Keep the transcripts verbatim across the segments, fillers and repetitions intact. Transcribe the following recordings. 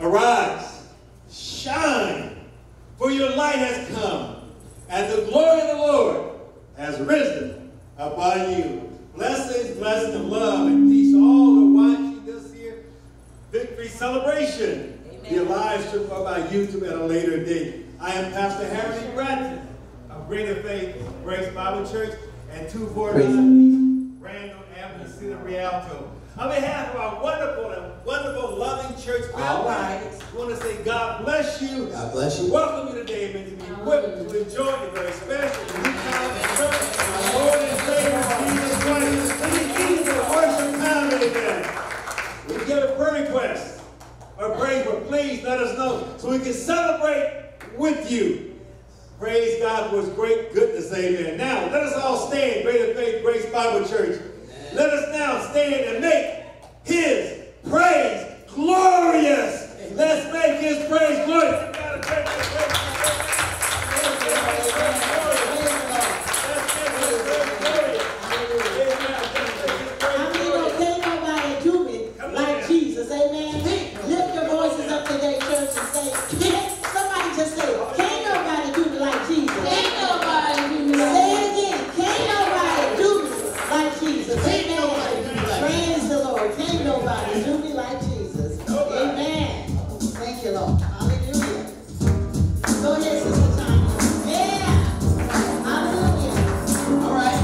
Arise, shine, for your light has come, and the glory of the Lord has risen upon you. Blessings, blessings of love and peace to all who are watching this here victory celebration. Amen. Be live streamed by YouTube at a later date. I am Pastor Harry Bratton of Greater Faith Grace Bible Church and two forty-nine East Randall Avenue, Cedar Rialto. On behalf of our wonderful and wonderful loving church family, all right. I want to say God bless you. God bless you. Welcome you today, amen, to be equipped to enjoy the very special new time in church. Our Lord and Savior Jesus Christ. This is a worship time, amen. We give a prayer request or praise, but please let us know so we can celebrate with you. Praise God for his great goodness, amen. Now, let us all stand, Greater Faith Grace Bible Church. Let us now stand and make his praise glorious. Let's make his praise glorious. I mean, don't say nobody do it like Jesus, amen. Lift your voices up today, church, and say, can't somebody just say, can't nobody do me like Jesus. Can't nobody do me like Jesus. Say it again, can't nobody do me like Jesus. Amen. Praise the Lord. Can't nobody do me like Jesus. Amen. Thank you, Lord. Hallelujah. Go ahead, Sister Tanya. Yeah. Hallelujah. All right.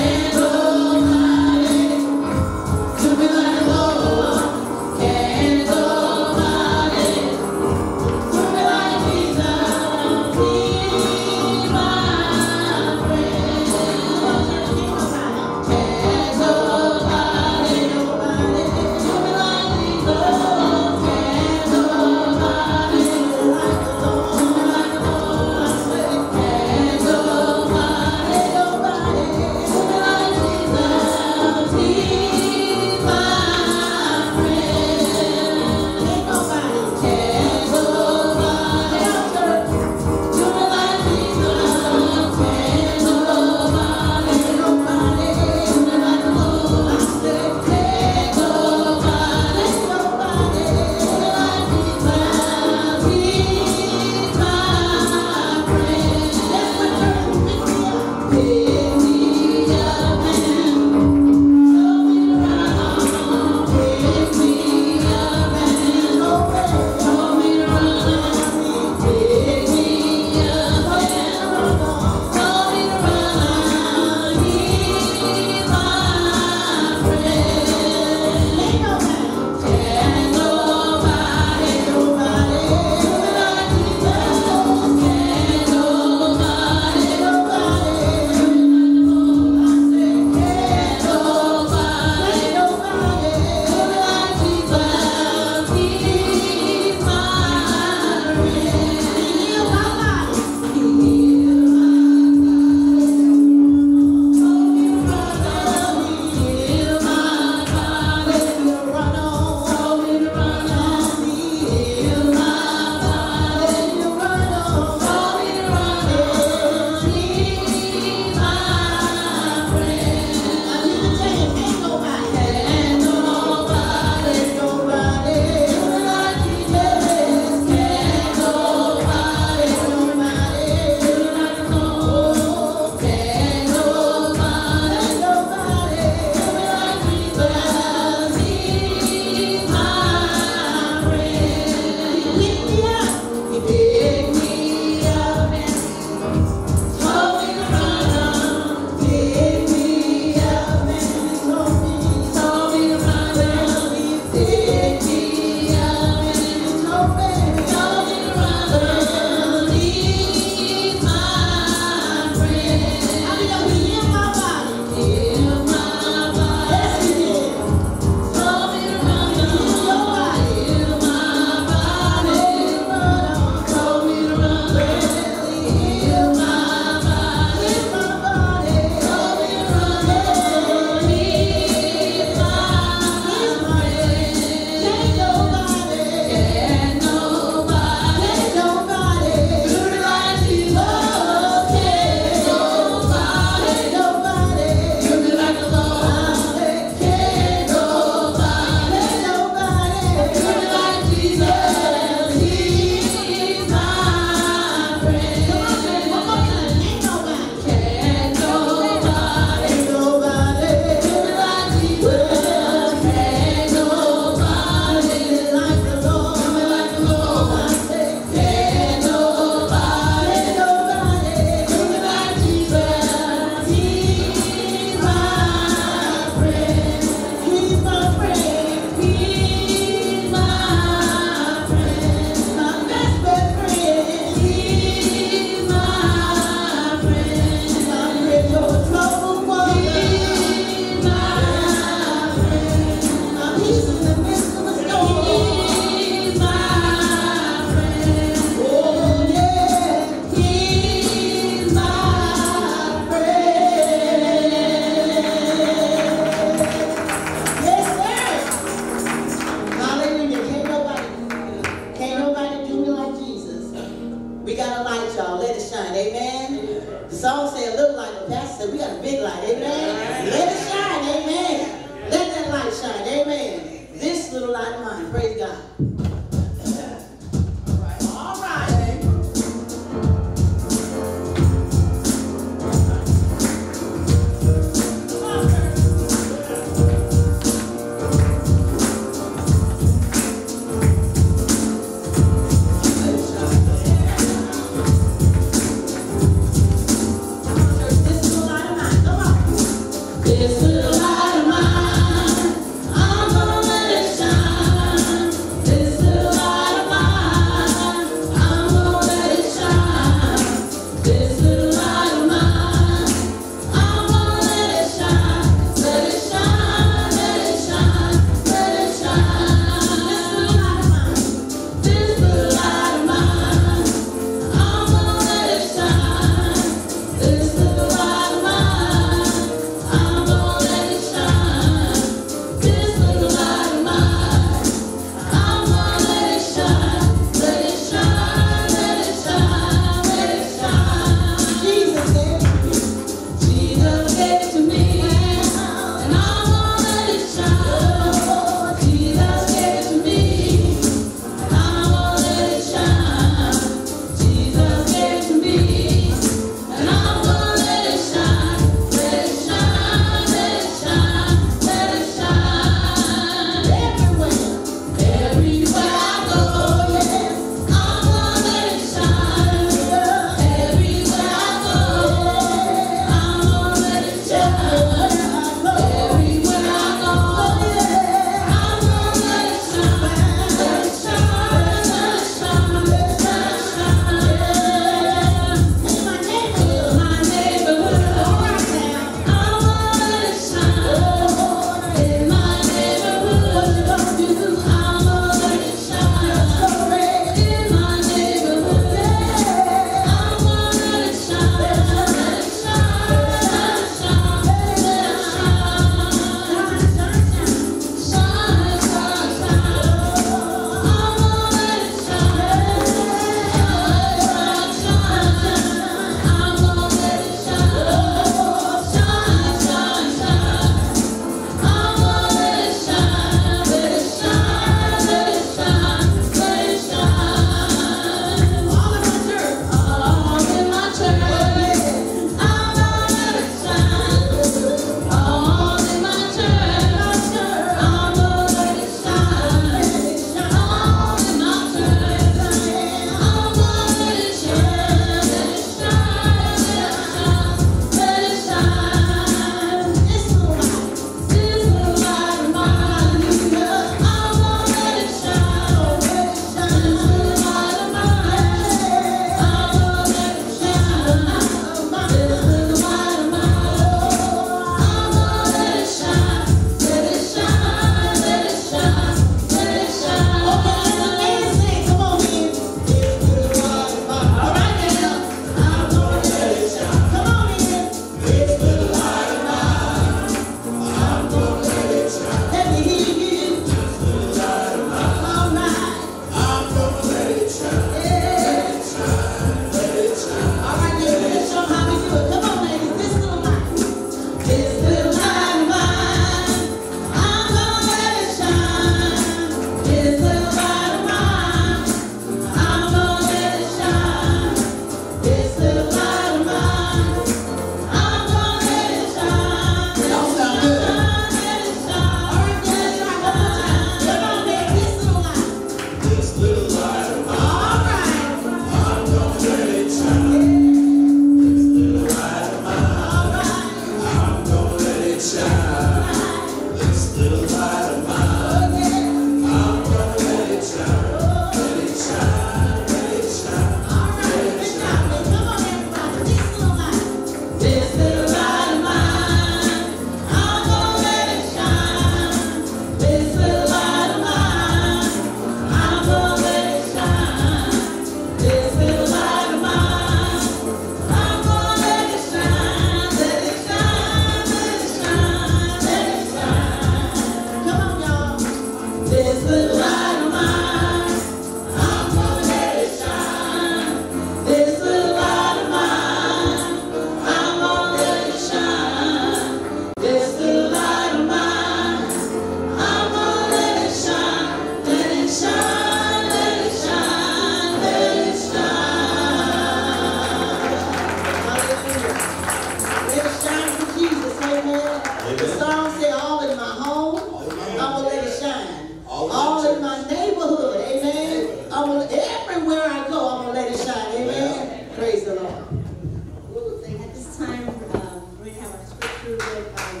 At this time, uh, we're going to have our scripture read by Reverend Richard.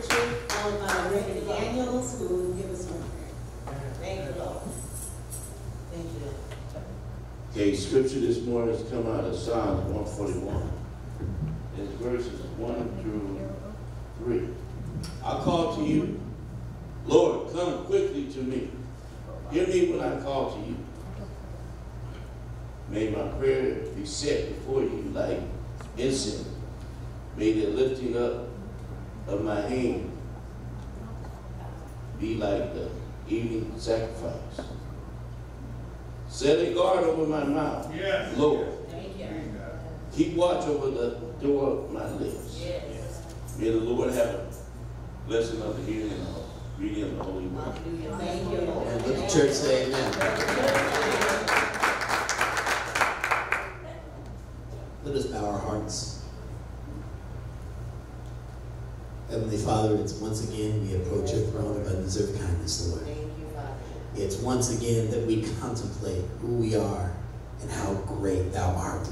worship, followed by Reverend Daniels, who will give us one. Thank you, Lord. Thank you. Okay, scripture this morning has come out of Psalms one forty-one. It's verses one through three. I call to you, Lord, come quickly to me. Hear me when I call to you. May my prayer be set before you like incense. May the lifting up of my hand be like the evening sacrifice. Set a guard over my mouth, yes. Lord. Thank you. Keep watch over the door of my lips. Yes. May the Lord have a blessing of the hearing and the reading of the Holy Word. Thank you, Lord. And let the church say amen. Let us bow our hearts. Heavenly Father, it's once again we approach your throne of undeserved kindness, Lord. Thank you, Father. It's once again that we contemplate who we are and how great thou art.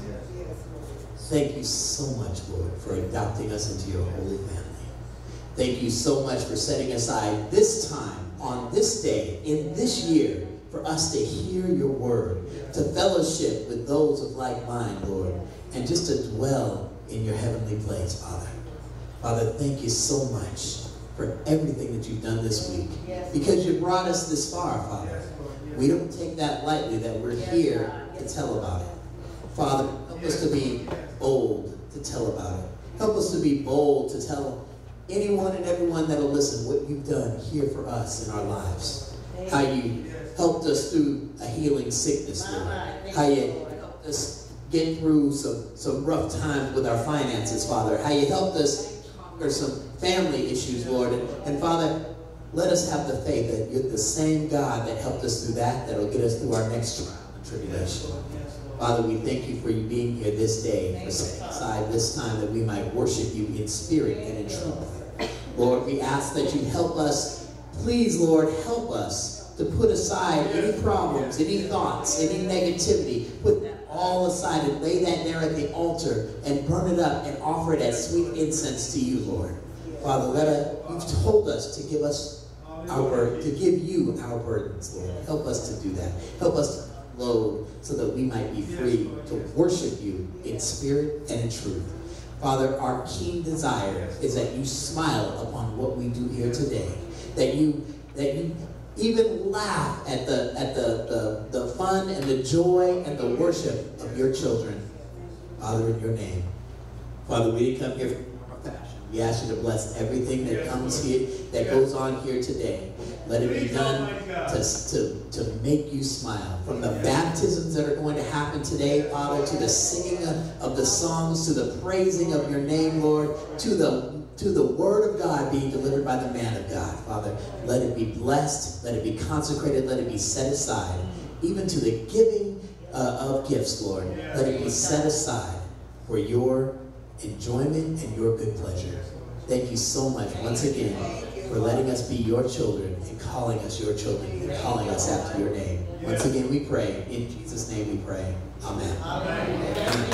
Thank you so much, Lord, for adopting us into your holy family. Thank you so much for setting aside this time, on this day, in this year, for us to hear your word, to fellowship with those of like mind, Lord, and just to dwell in your heavenly place, Father. Father, thank you so much for everything that you've done this week, because you brought us this far, Father. We don't take that lightly that we're here to tell about it. Father, help us to be bold to tell about it. Help us to be bold to tell anyone and everyone that will listen what you've done here for us in our lives. How you helped us through a healing sickness, Lord. How you helped us get through some, some rough times with our finances, Father. How you helped us conquer some family issues, Lord. And, and Father, let us have the faith that you're the same God that helped us through that, that will get us through our next trial and tribulation. Father, we thank you for you being here this day, for setting aside this time that we might worship you in spirit and in truth. Lord, we ask that you help us, please, Lord, help us to put aside any problems, any thoughts, any negativity. Put that all aside and lay that there at the altar and burn it up and offer it as sweet incense to you, Lord. Father, let us, you've told us to give us our word, to give you our burdens, Lord. Help us to do that. Help us to load so that we might be free to worship you in spirit and in truth. Father, our keen desire is that you smile upon what we do here today. That you that you even laugh at the at the, the, the fun and the joy and the worship of your children. Father, in your name. Father, we didn't come here for fashion. We ask you to bless everything that comes here, that goes on here today. Let it be done to, to, to make you smile. From the baptisms that are going to happen today, Father, to the singing of, of the songs, to the praising of your name, Lord, to the, to the word of God being delivered by the man of God, Father. Let it be blessed, let it be consecrated, let it be set aside. Even to the giving uh, of gifts, Lord, let it be set aside for your enjoyment and your good pleasure. Thank you so much once again for letting us be your children and calling us your children and calling us after your name. Once again we pray. In Jesus' name we pray. Amen. Amen. Amen.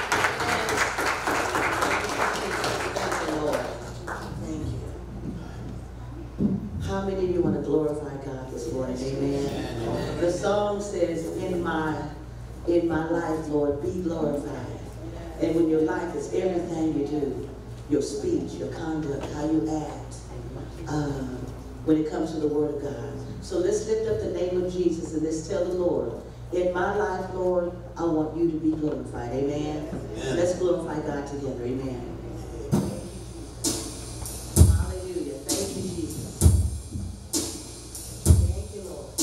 Thank you. How many of you want to glorify God this morning? Amen. Amen. The song says, in my, in my life, Lord, be glorified. And when your life is everything you do, your speech, your conduct, how you act, um, when it comes to the word of God. So let's lift up the name of Jesus and let's tell the Lord, in my life, Lord, I want you to be glorified. Amen. Amen. Let's glorify God together. Amen. Hallelujah. Thank you, Jesus. Thank you, Lord.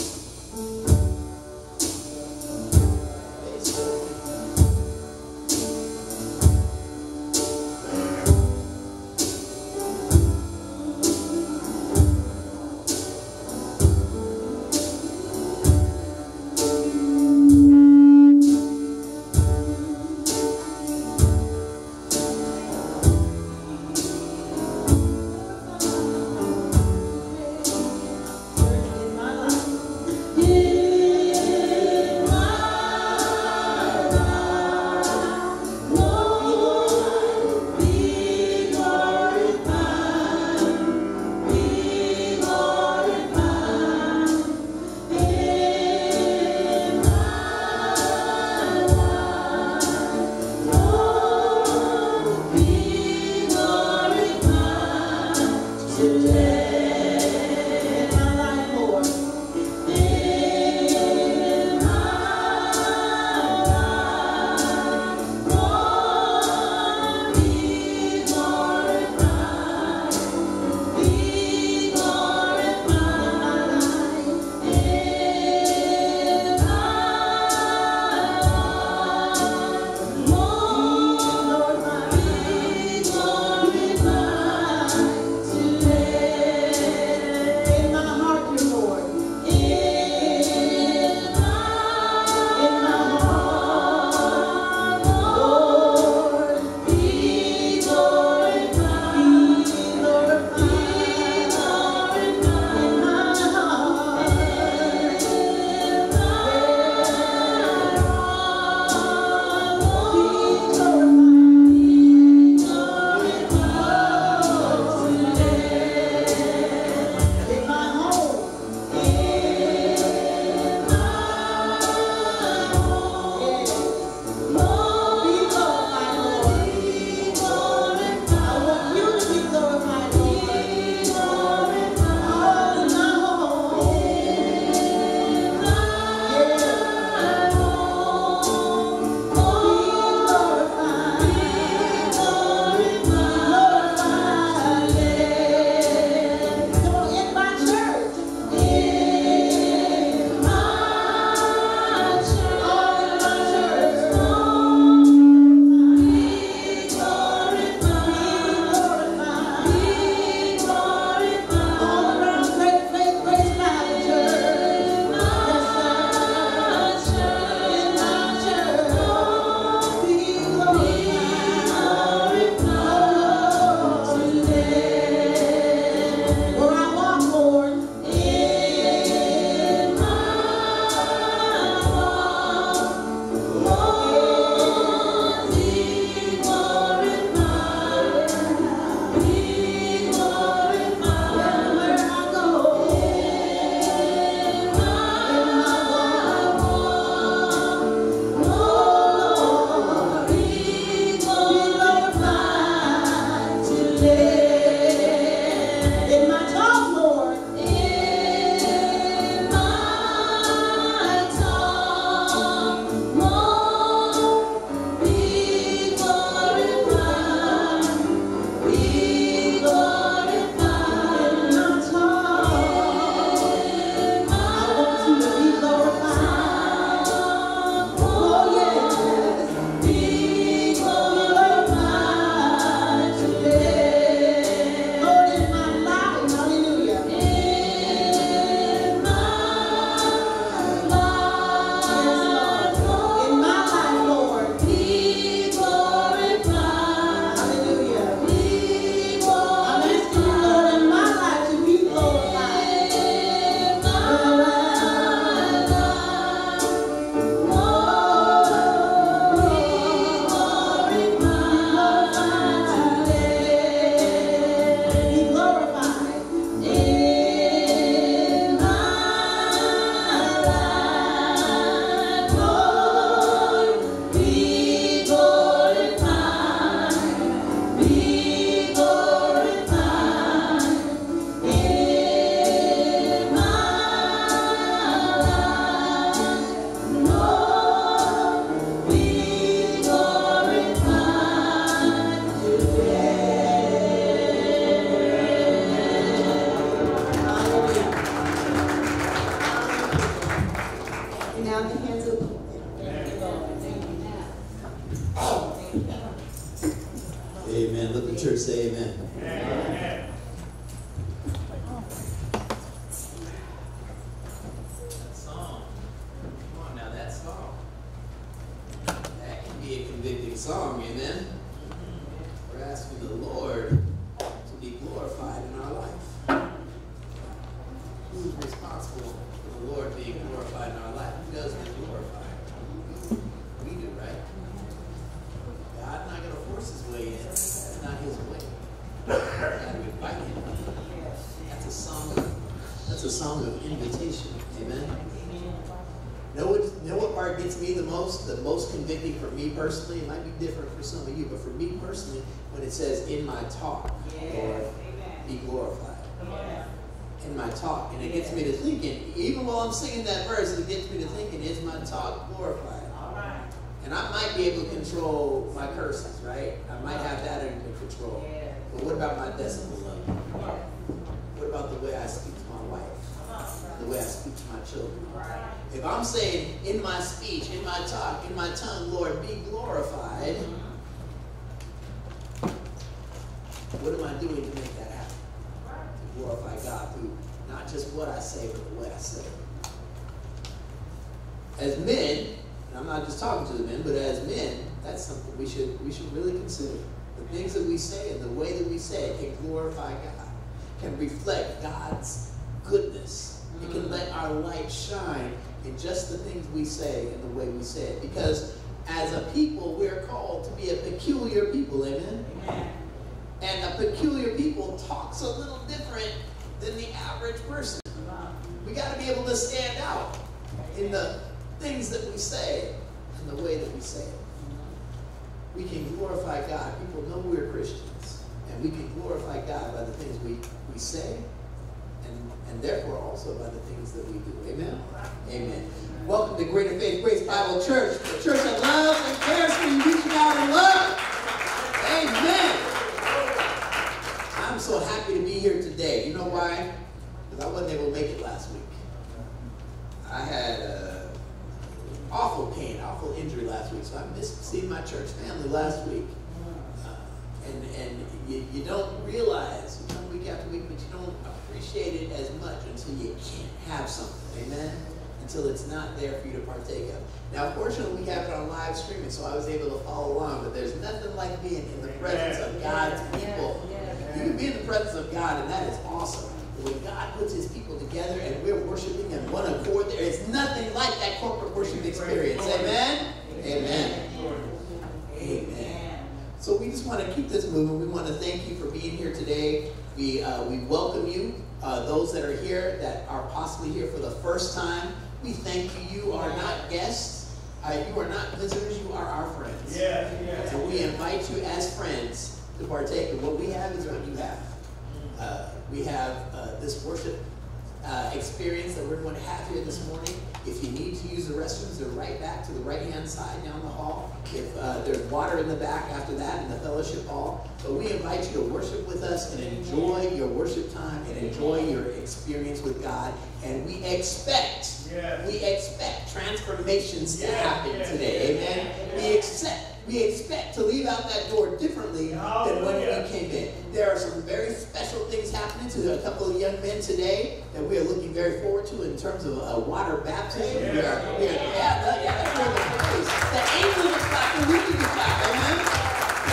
glorified in our life? Who does get glorified? We do, right? God's not going to force his way in. That's not his way. We got to invite him. That's a song of, that's a song of invitation. Amen? Know what, know what part gets me the most? The most convicting for me personally? It might be different for some of you, but for me personally, when it says, in my talk, Lord, be glorified. In my talk. And it gets me to thinking, even while I'm singing that verse, it gets me to thinking, is my talk glorified? And I might be able to control my curses, right? I might have that under control. But what about my decibel level? What about the way I speak to my wife? The way I speak to my children? If I'm saying in my speech, in my talk, in my tongue, Lord, be glorified, what am I doing to make that happen? To glorify God through not just what I say, but the way I say it. As men, and I'm not just talking to the men, but as men, that's something we should we should really consider. The things that we say and the way that we say it can glorify God, can reflect God's goodness. It can let our light shine in just the things we say and the way we say it. Because as a people, we're called to be a peculiar people, amen? Amen. And a peculiar people talks a little different than the average person. We got to be able to stand out in the things that we say and the way that we say it. We can glorify God. People know we're Christians. And we can glorify God by the things we, we say and, and therefore also by the things that we do. Amen? Amen. Welcome to Greater Faith Grace Bible Church, the church that loves and cares for you, reaching out in love. Amen. I'm so happy to be here today. You know why? Because I wasn't able to make it last week. I had uh, awful pain, awful injury last week, so I missed seeing my church family last week. Uh, and and you, you don't realize, you come week after week, but you don't appreciate it as much until you can't have something. Amen? Until it's not there for you to partake of. Now, fortunately, we have it on live streaming, so I was able to follow along, but there's nothing like being in the presence of God's people. You can be in the presence of God, and that is awesome. But when God puts his people together and we're worshiping in one accord, there is nothing like that corporate worship experience. Amen? Amen. Amen. So we just want to keep this moving. We want to thank you for being here today. We, uh, we welcome you, uh, those that are here, that are possibly here for the first time. We thank you. You are not guests. Uh, you are not visitors. You are our friends. Yeah, yeah. And we invite you as friends to partake of what we have is what you have. Uh, we have uh, this worship uh, experience that we're going to have here this morning. If you need to use the restrooms, they're right back to the right-hand side down the hall. If uh, there's water in the back after that in the fellowship hall. But we invite you to worship with us and enjoy your worship time and enjoy your experience with God. And we expect, yes. we expect transformations yes. to happen yes. today. Amen? Yes. We expect. We expect to leave out that door differently oh, than when yeah. we came in. There are some very special things happening to a couple of young men today that we are looking very forward to in terms of a water baptism. Yeah. We are, we are, yeah, yeah, that's where the praise. The angels are clapping, we need to clap, amen?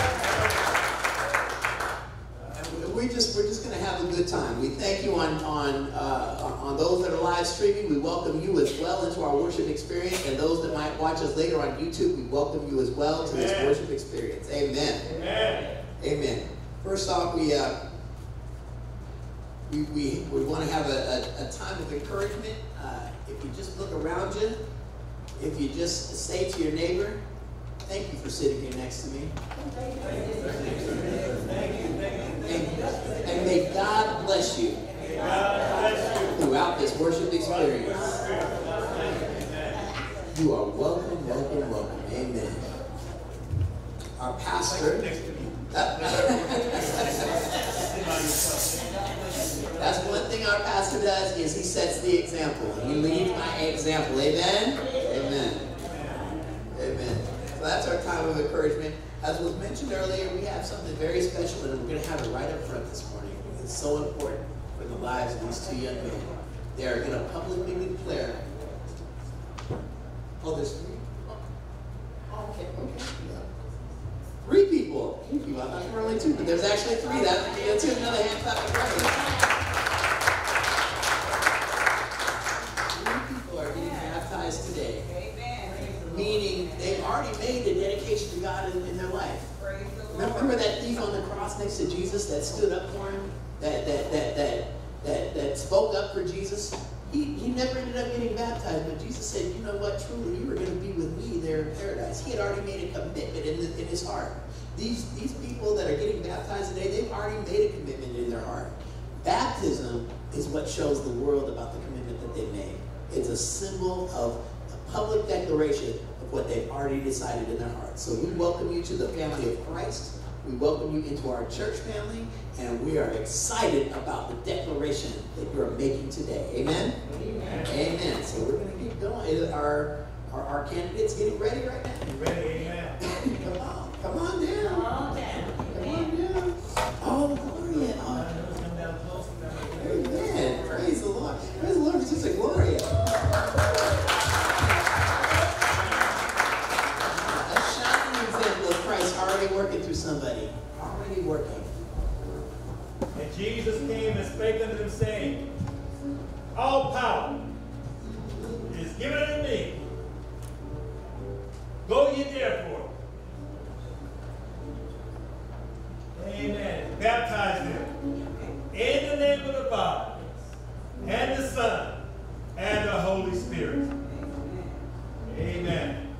And we just, we're just going to have a good time. We thank you on, on, uh, on those that are live streaming. We welcome you as well into our worship experience. And those that might watch us later on YouTube, we welcome you as well to this Amen. Worship experience. Amen. Amen. Amen. First off, we, uh, we, we, we want to have a, a, a time of encouragement. Uh, if you just look around you, if you just say to your neighbor, thank you for sitting here next to me. Thank you. Thank you. Thank you. Thank you. And, and may God bless you throughout this worship experience. You are welcome, welcome, welcome. Amen. Our pastor. That's one thing our pastor does, is he sets the example. He leads by example. Amen? Amen. Amen. So that's our time of encouragement. As was mentioned earlier, we have something very special, and we're going to have it right up front this morning. It's so important for the lives of these two young men. They are going to publicly declare. Oh, there's three? Oh, okay, okay. Yeah. Three people. Three people. I thought there were only two, but there's actually three. That's, that's another hand clap of praise. Three people are getting spoke up for Jesus, he, he never ended up getting baptized. But Jesus said, you know what, truly, you are going to be with me there in paradise. He had already made a commitment in, the, in his heart. These, these people that are getting baptized today, they've already made a commitment in their heart. Baptism is what shows the world about the commitment that they made. It's a symbol of a public declaration of what they've already decided in their heart. So we welcome you to the family of Christ. We welcome you into our church family, and we are excited about the declaration that you're making today. Amen? Amen. Amen. So we're going to keep going. Our, our, our candidates getting ready right now? Ready, amen. Come on. Come on down. Come on down. Come on down. Oh, Gloria. Oh. Amen. Praise the Lord. Praise the Lord for Sister Gloria. A shining example of Christ already working through somebody. Already working. And Jesus came and spake unto them, saying, all power is given unto me. Go ye therefore. Amen. Baptize them in the name of the Father, and the Son, and the Holy Spirit. Amen.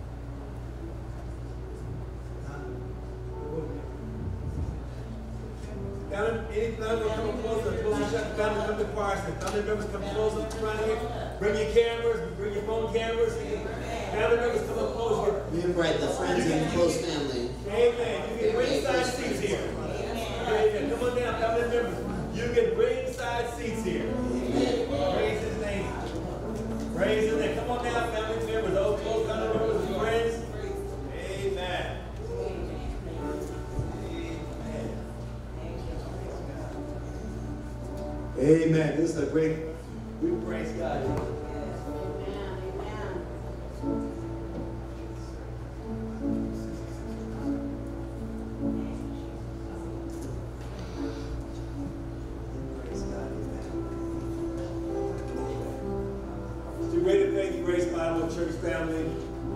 Any family members come closer, closer, shut down the family choir. Family members come closer, around here. Bring your cameras, bring your phone cameras. Family members come up closer. We invite the friends and close family. Amen. You get ringside seats here. Amen. Come on down, family members. You get ringside seats here. Praise his name. Praise his name. Come on down, family members. Those close family members and friends. Amen. Amen. This is a great, we praise God. Amen. Amen. Praise God. Amen. To great faith, Grace Bible Church family,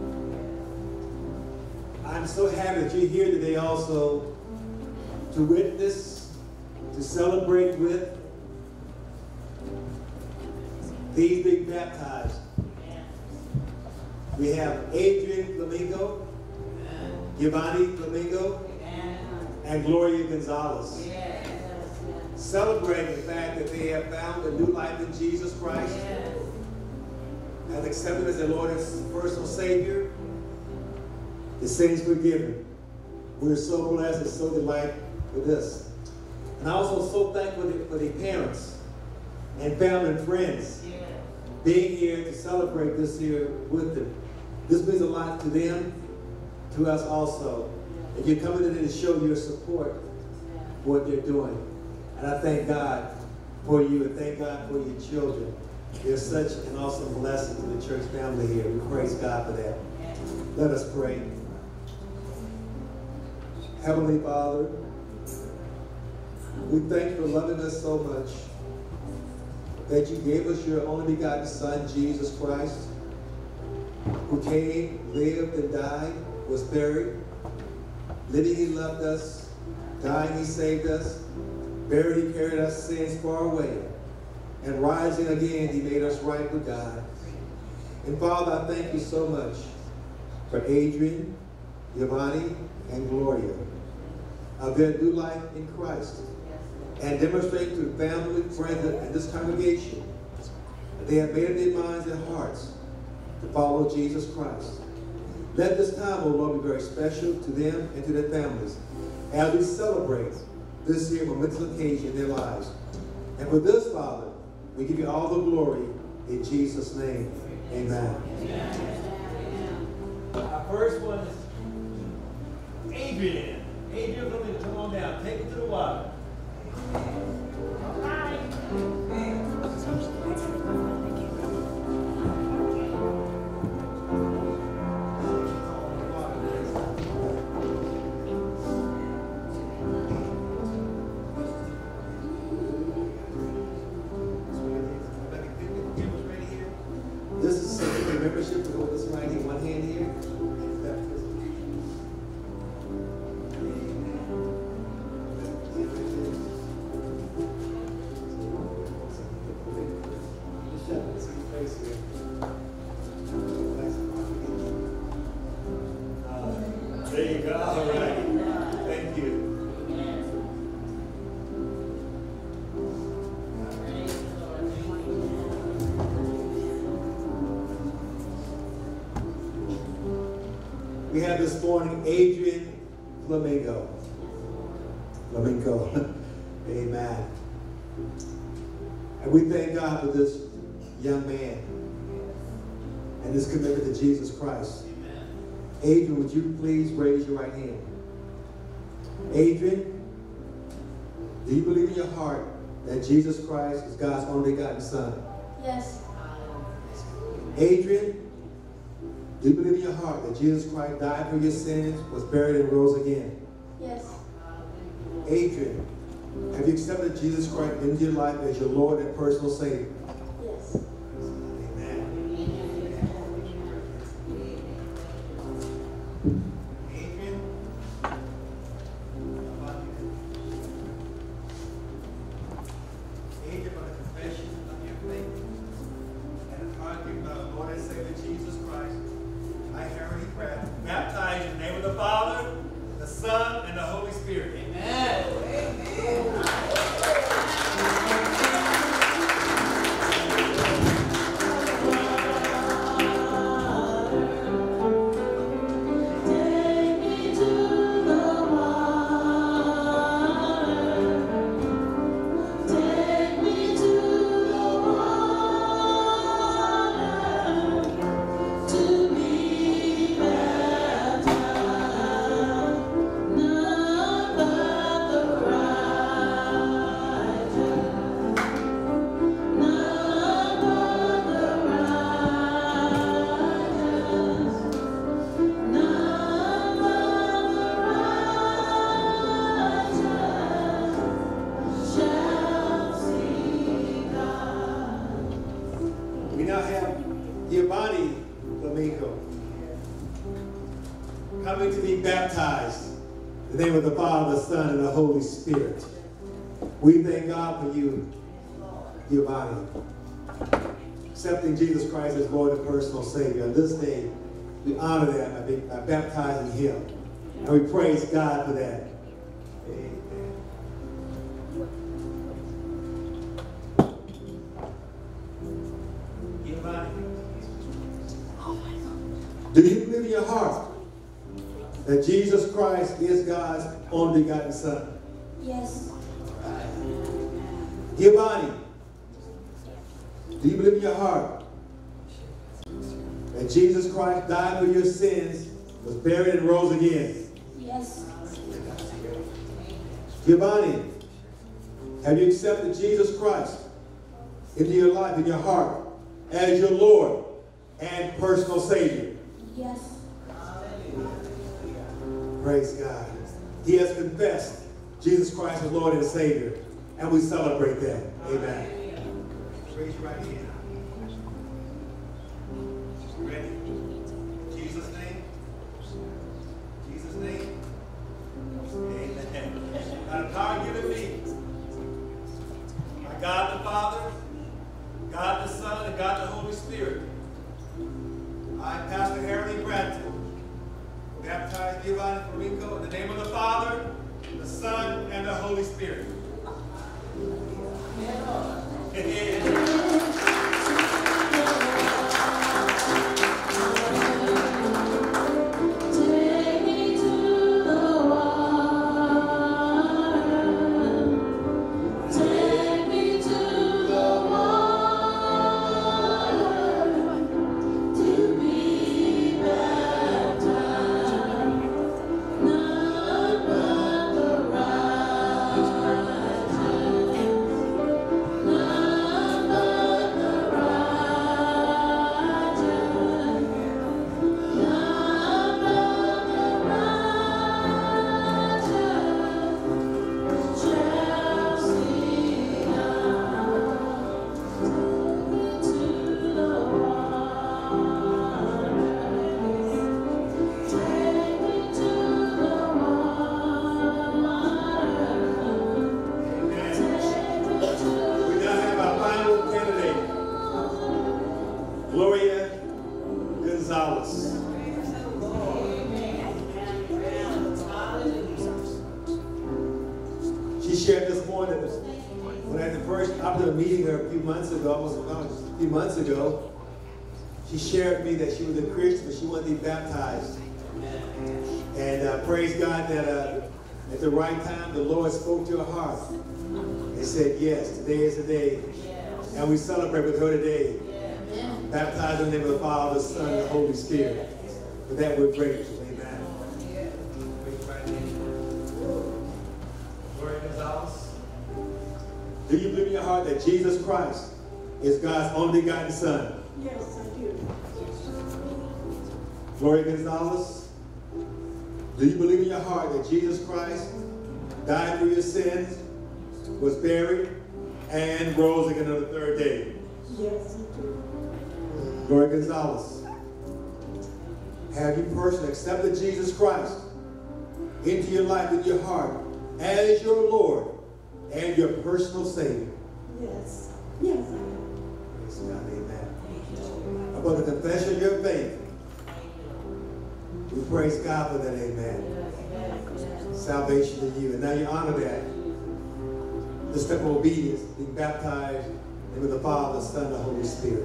I'm so happy that you're here today also to witness, to celebrate with these being baptized. We have Adrian Flamingo, Giovanni Flamingo, and Gloria Gonzalez. Celebrating the fact that they have found a new life in Jesus Christ, have accepted as their Lord and personal Savior, the sins forgiven. We're so blessed and so delighted with this. And I'm also so thankful for the parents and family and friends being here to celebrate this here with them. This means a lot to them, to us also. And you're coming in to show your support for what they're doing. And I thank God for you and thank God for your children. They're such an awesome blessing to the church family here. We praise God for that. Let us pray. Heavenly Father, we thank you for loving us so much that you gave us your only begotten Son, Jesus Christ, who came, lived, and died, was buried. Living, he loved us. Dying, he saved us. Buried, he carried our sins far away. And rising again, he made us right with God. And Father, I thank you so much for Adrian, Giovanni, and Gloria of their new life in Christ, and demonstrate to family, friends, and this congregation that they have made up their minds and hearts to follow Jesus Christ. Let this time, O Lord, be very special to them and to their families as we celebrate this here momentous occasion in their lives. And for this, Father, we give you all the glory in Jesus' name. Amen. Amen. Our first one is Adrian. Adrian, come on down. Take it to the water. This is secondary membership. We hold this right here, one hand here. We have this morning Adrian Flamingo. Flamingo. Amen. And we thank God for this young man and his commitment to Jesus Christ. Amen. Adrian, would you please raise your right hand? Adrian, do you believe in your heart that Jesus Christ is God's only begotten Son? Yes. Adrian, do you believe in your heart that Jesus Christ died for your sins, was buried, and rose again? Yes. Adrian, have you accepted Jesus Christ into your life as your Lord and personal Savior? Yes. Amen. Adrian, Adrian, by the confession of your faith and the heart given by the Lord and Savior Jesus Christ, I hereby pray, baptize in the name of the Father, the Son, and the Holy Spirit. Amen. We now have Giovanni Flamingo coming to be baptized in the name of the Father, the Son, and the Holy Spirit. We thank God for you, Giovanni, accepting Jesus Christ as Lord and personal Savior. On this day, we honor that by, being, by baptizing him. And we praise God for that. Amen. Do you believe in your heart that Jesus Christ is God's only begotten Son? Yes. Giovanni, do you believe in your heart that Jesus Christ died for your sins, was buried, and rose again? Yes. Giovanni, have you accepted Jesus Christ into your life, in your heart, as your Lord and personal Savior? Yes. Praise God. He has confessed Jesus Christ as Lord and Savior, and we celebrate that. Amen. Raise your right hand. Ready? In Jesus' name. In Jesus' name. Amen. By the power given me by God the Father, God the Son, and God the Holy Spirit, I, Pastor Harold Bratton, baptize Giovanni Flamingo in the name of the Father, the Son, and the Holy Spirit. Months ago, almost a few months ago, she shared with me that she was a Christian, but she wanted to be baptized And uh, praise God that uh, at the right time, the Lord spoke to her heart and said, yes, today is the day. And we celebrate with her today. Baptized in the name of the Father, the Son, and the Holy Spirit. For that we're grateful. Amen. Gloria Gonzalez. Do you believe in your heart that Jesus Christ is God's only begotten Son? Yes, I do. Gloria Gonzalez. Do you believe in your heart that Jesus Christ died for your sins, was buried, and rose again on the third day? Yes, I do. Gloria Gonzalez. Have you personally accepted Jesus Christ into your life, in your heart, as your Lord and your personal Savior? Yes. Yes, I do. Praise God, amen. Upon the confession of your faith, we praise God for that, amen. Salvation in you. And now you honor that. The step of obedience, being baptized in the name of the Father, the Son, and the Holy Spirit.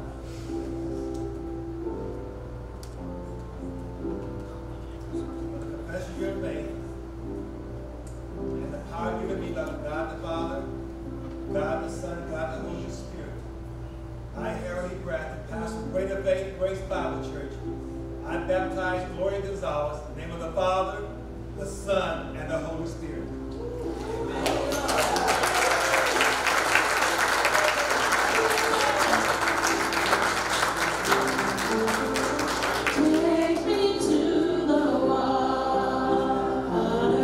Confession of your faith and the power given me by God the Father, God the Son, God the Holy Spirit. I, Harold E. Bradford, pastor of Greater Faith Grace Bible Church. I baptize Gloria Gonzalez in the name of the Father, the Son, and the Holy Spirit. Take me to the water.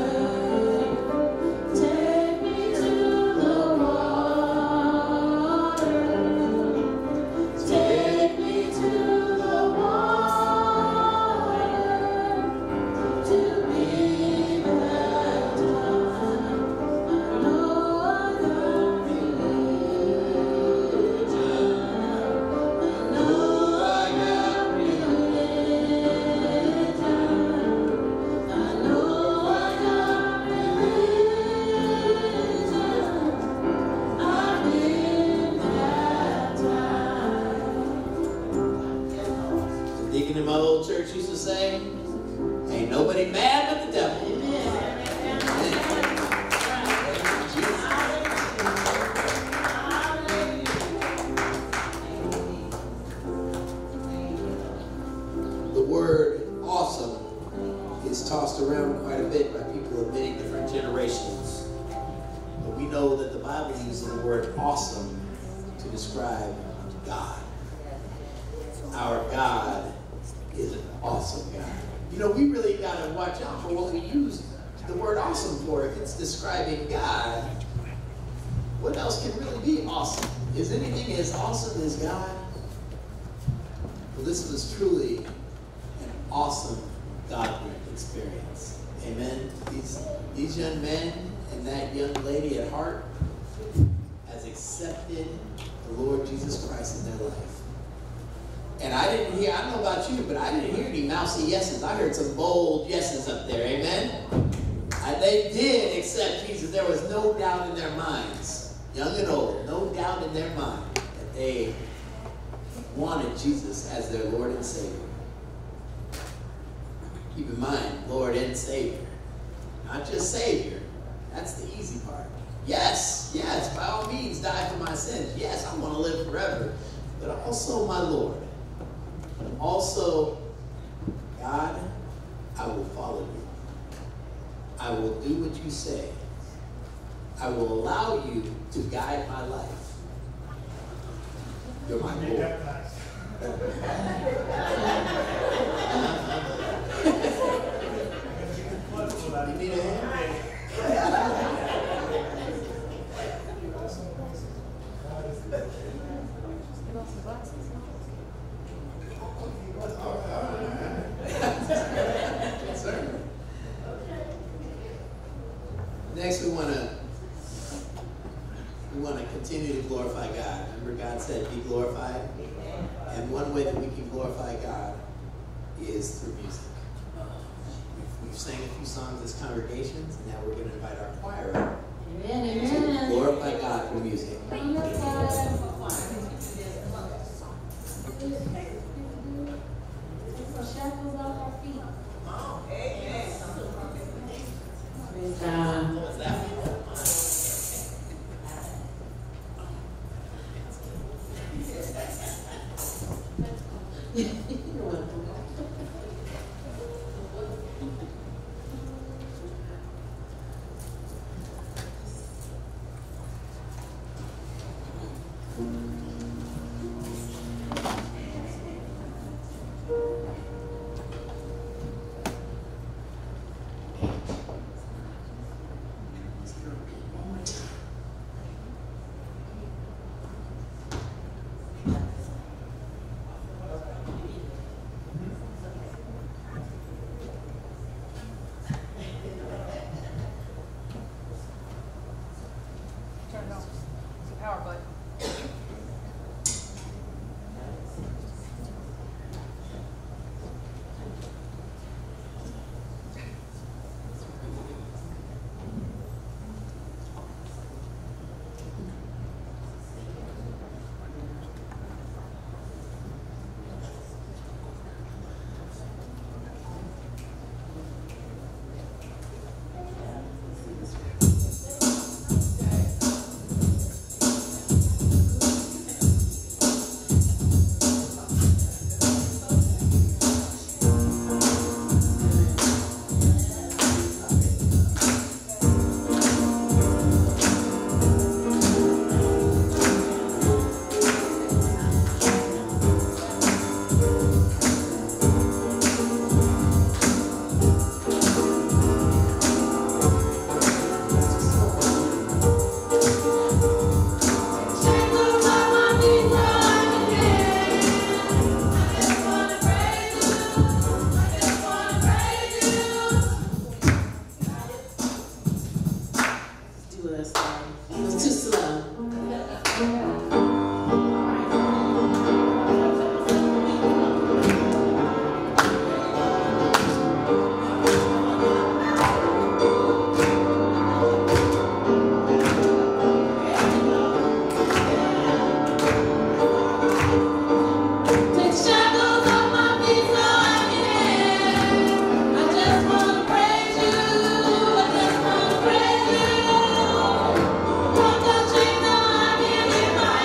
Take me to the water. Take me to the water to be baptized. I know I got religion. I know I got religion. I know I got religion. I've been baptized. Deacon in my old church used to say, ain't nobody mad but the devil. The word awesome is tossed around quite a bit by people of many different generations. But we know that the Bible uses the word awesome to describe God. Our God is an awesome God. You know, we really got to watch out for what we use the word awesome for. If it's describing God, what else can really be awesome? Is anything as awesome as God? Well, this was truly an awesome godly experience. Amen. These, these young men and that young lady at heart has accepted the Lord Jesus Christ in their life. And I didn't hear, I don't know about you, but I didn't hear any mousy yeses. I heard some bold yeses up there, amen? And they did accept Jesus. There was no doubt in their minds, young and old, no doubt in their mind that they wanted Jesus as their Lord and Savior. Keep in mind, Lord and Savior. Not just Savior. That's the easy part. Yes, yes, by all means, die for my sins. Yes, I want to live forever. But also my Lord. Also, God, I will follow you. I will do what you say. I will allow you to guide my life. You're my Lord. You need a hand? Next, we want to we want to continue to glorify God. Remember, God said, "Be glorified," and one way that we can glorify God is through music. We've, we've sang a few songs as congregations, and now we're going to invite our choir up Amen, to amen. glorify God through music. Bring your choir. Take the shackles off our feet. Praise God. Praise you.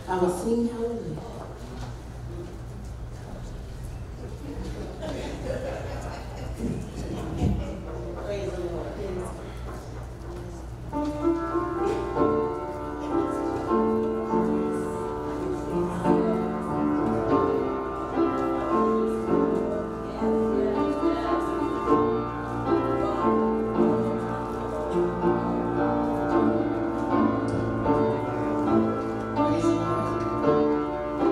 I will sing hallelujah. Praise the Lord. Praise the Lord.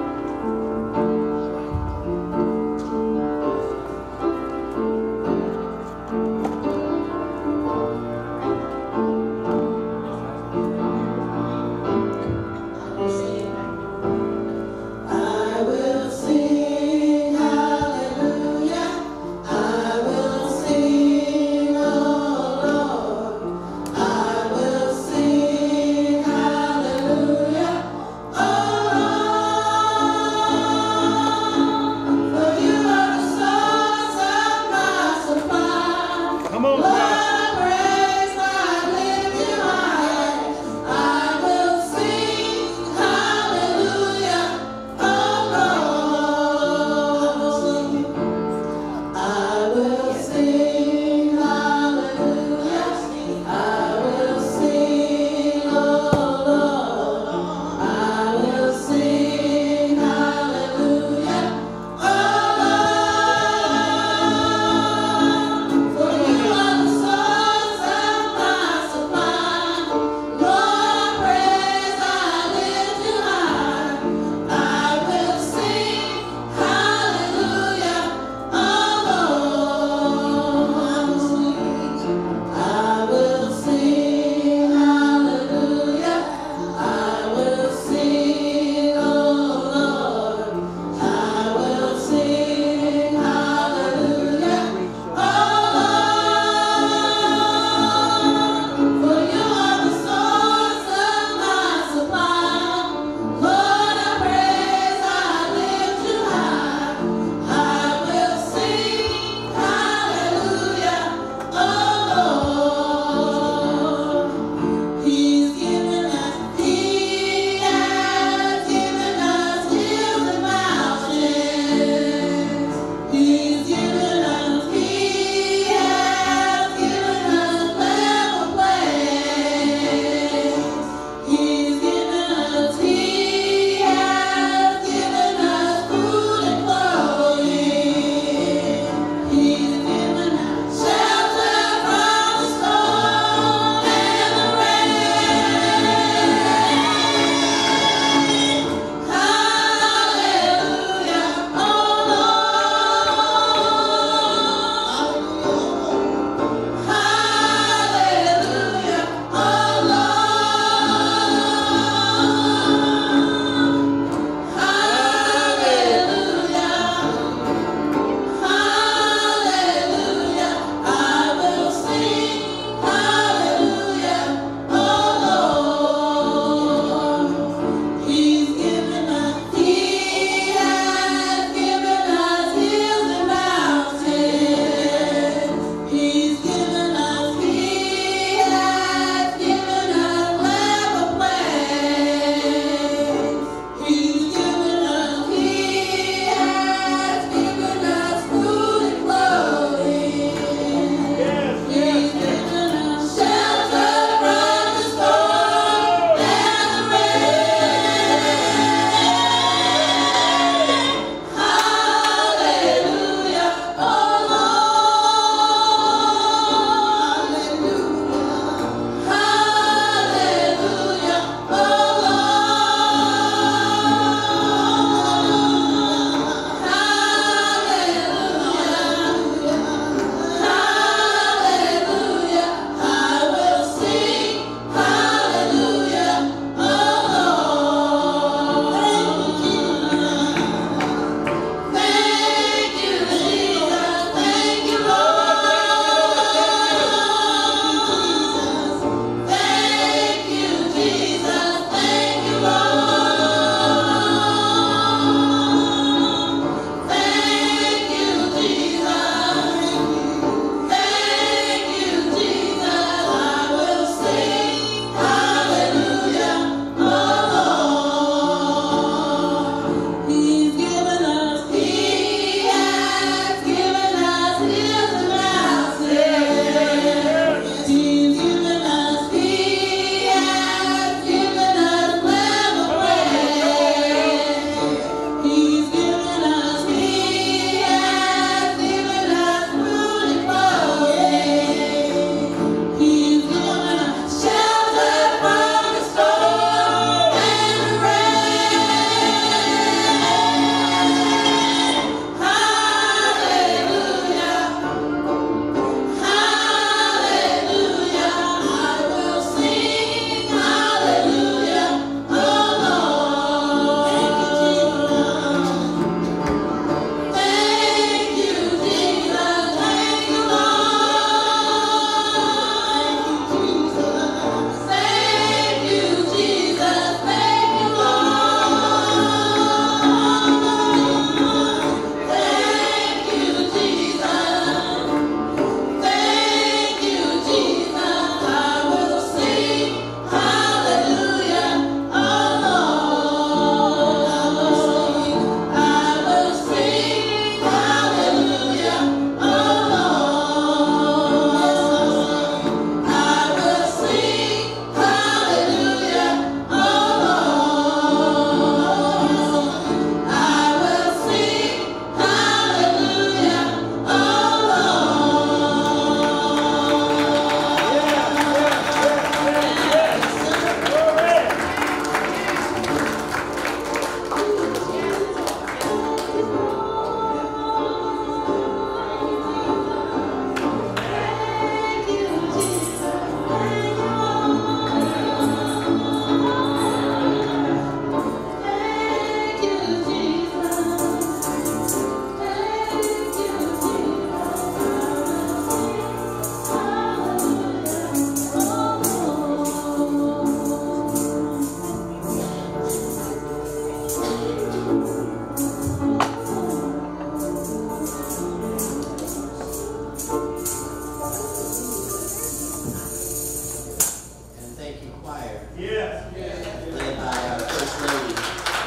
Yes. Yes. Led by our First Lady.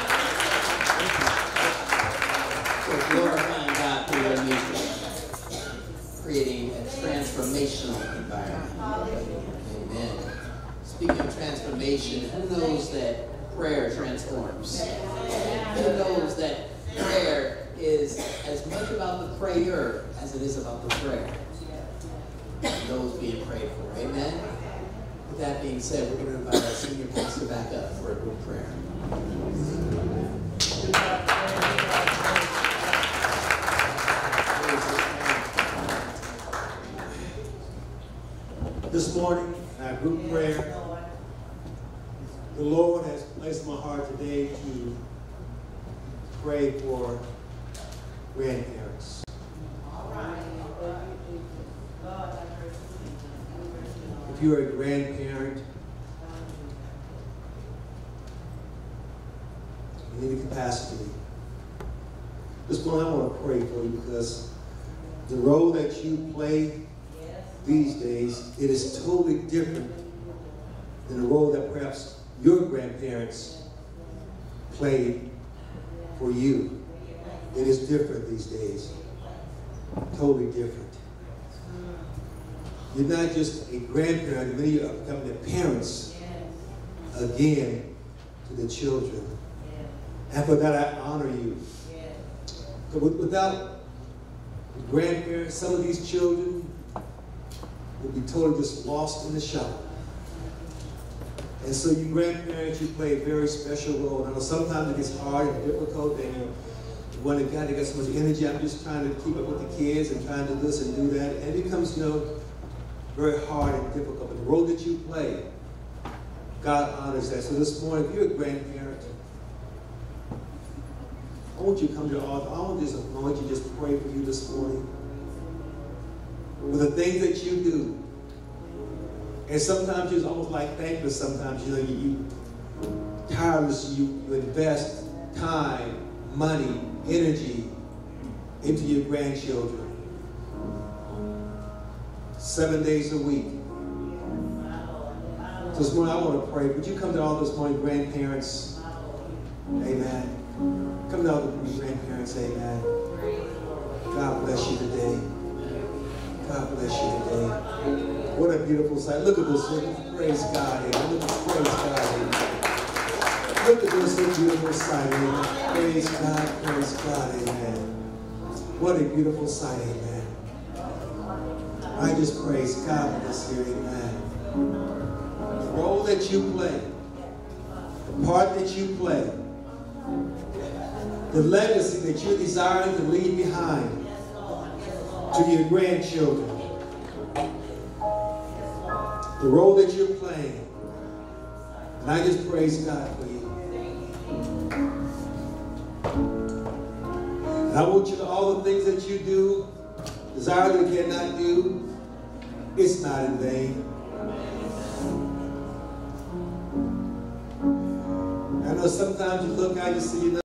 For glorifying God through their music, creating a transformational environment. Amen. Speaking of transformation, who knows that prayer transforms? Who knows that prayer is as much about the prayer as it is about the prayer? And those being prayed for. Amen. With that being said, we're going to invite our senior pastor back up for a quick prayer. This morning, in our group prayer, the Lord has placed in my heart today to pray for grandparents. If you're a grandparent, in any capacity, this morning I want to pray for you because the role that you play these days, it is totally different than the role that perhaps your grandparents played for you. It is different these days. Totally different. You're not just a grandparent, many of you are becoming the parents again to the children. And for that I honor you. But without the grandparents, some of these children will be totally just lost in the shop. And so you grandparents, you play a very special role. And I know sometimes it gets hard and difficult, and you want to God, they got so much energy. I'm just trying to keep up with the kids and trying to do this and do that. And it becomes, you know, very hard and difficult. But the role that you play, God honors that. So this morning, if you're a grandparent, I want you to come to the altar. I want just, I want you to just pray for you this morning. With the things that you do. And sometimes it's almost like thankless sometimes. You know, you, you tireless, you, you invest time, money, energy into your grandchildren. Seven days a week. So this morning I want to pray. Would you come to all this morning, grandparents? Amen. Come to all the grandparents, amen. God bless you today. God bless you today. What a beautiful sight. Look at this. Look at, praise God. Amen. Look at, praise God. Amen. Look at this beautiful sight. Amen. Praise God. Praise God. Amen. What a beautiful sight. Amen. I just praise God for this here. Amen. The role that you play, the part that you play, the legacy that you're desiring to leave behind to your grandchildren, the role that you're playing. And I just praise God for you. And I want you to, all the things that you do, desire that you cannot do, it's not in vain. I know sometimes you look out, you see, you know,